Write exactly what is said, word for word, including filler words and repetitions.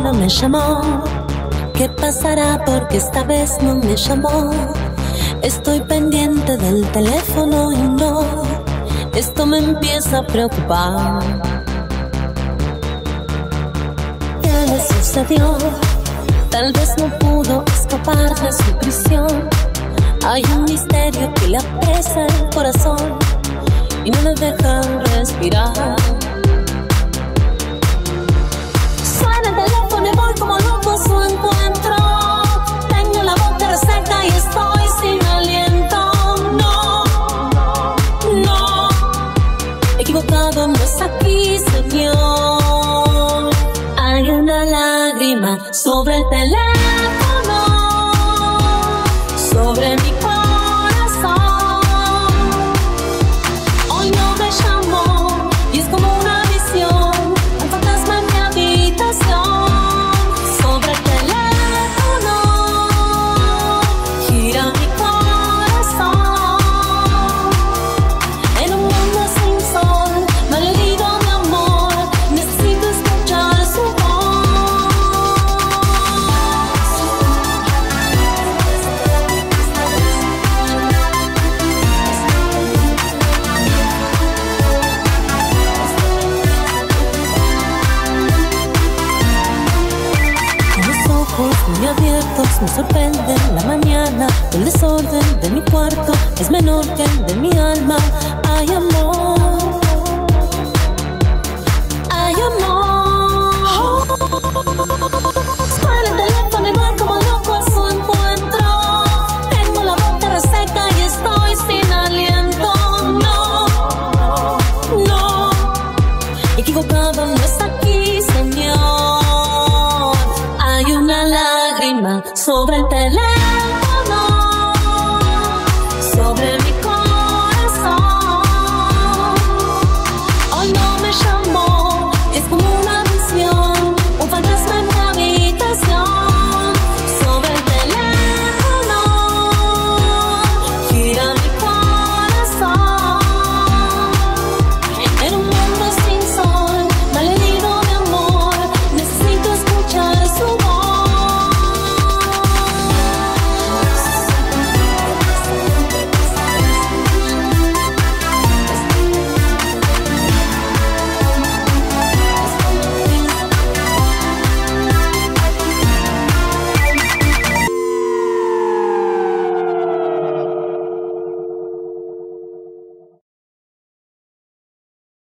no me llamó. ¿Qué pasará? Porque esta vez no me llamó. Estoy pendiente del teléfono y no, esto me empieza a preocupar. ¿Qué le sucedió? Tal vez no pudo escapar de su prisión. Hay un misterio que le apresa el corazón y no le deja respirar. Suena el teléfono y voy como loco a su encuentro. Tengo la boca reseca y estoy sin aliento. No, no, equivocado no es aquí, señor. Hay una lágrima sobre el teléfono, sobre mi corazón. Hoy no me llamó y es como una visión, un fantasma en mi habitación. Sobre el teléfono gira mi corazón. En un mundo sin sol, malherido de amor, necesito escuchar su voz. Muy abiertos me sorprende la mañana. El desorden de mi cuarto es menor que el de mi alma. Hay amor